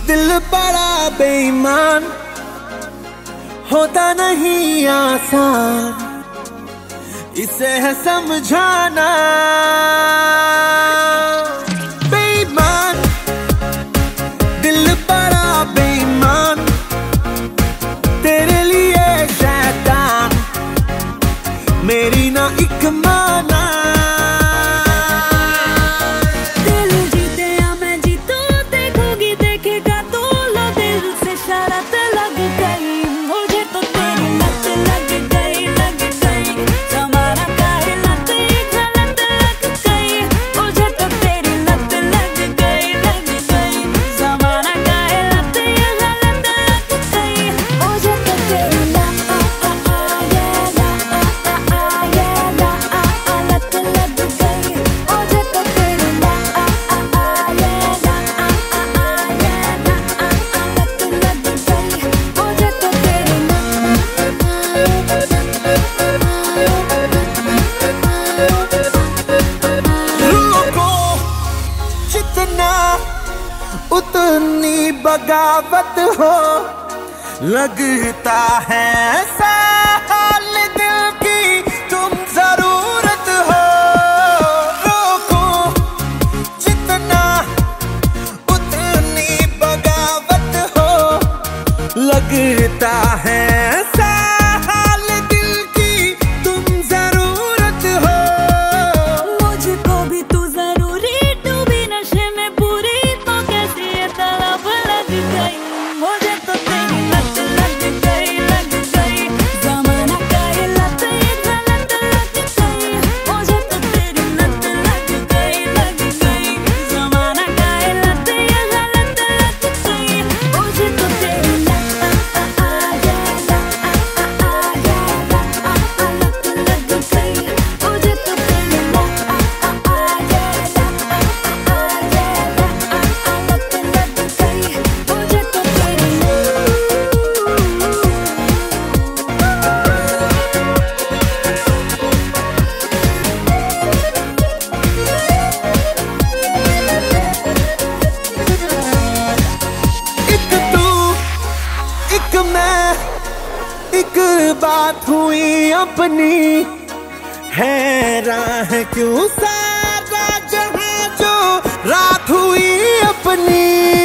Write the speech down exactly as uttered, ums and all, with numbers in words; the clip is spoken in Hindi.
दिल बड़ा बेईमान होता नहीं आसान, इसे है समझाना। बेईमान दिल बड़ा बेईमान, तेरे लिए शैतान मेरी ना एक माना। उतनी बगावत हो, लगता है ऐसा हाल दिल की तुम जरूरत हो। रोको जितना उतनी बगावत हो, लगता है ऐसा हाल दिल की तुम जरूरत हो। मुझको भी तू जरूरी, डूबी नशे में पूरी, तो कैसी ये तलब लग गई। मुझे तो तेरी लत लग गई, लग गई। ज़माना का ये लत, ये गलत लग गई। मुझे तो तेरी लत लग गई, लग गई। ज़माना का ये लत, ये गलत लग गई। मुझे तो तेरी लत लत लग गई। मुझे तो तेरी एक तू एक मैं, एक बात हुई अपनी, हैरान है क्यों सारा जहां जो रात हुई अपनी।